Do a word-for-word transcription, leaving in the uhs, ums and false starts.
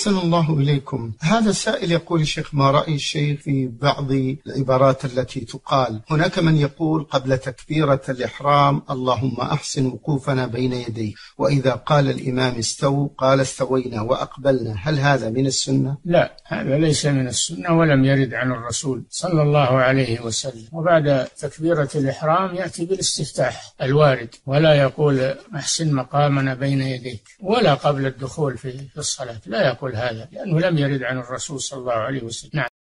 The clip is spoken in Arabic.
أحسن الله إليكم. هذا سائل يقول: الشيخ، ما رأي الشيخ في بعض العبارات التي تقال؟ هناك من يقول قبل تكبيرة الإحرام: اللهم أحسن وقوفنا بين يديك، وإذا قال الإمام استووا قال استوينا وأقبلنا، هل هذا من السنة؟ لا، هذا ليس من السنة ولم يرد عن الرسول صلى الله عليه وسلم. وبعد تكبيرة الإحرام يأتي بالاستفتاح الوارد، ولا يقول أحسن مقامنا بين يديك، ولا قبل الدخول في الصلاة لا يقول هذا، لأنه لم يرد عن الرسول صلى الله عليه وسلم. نعم.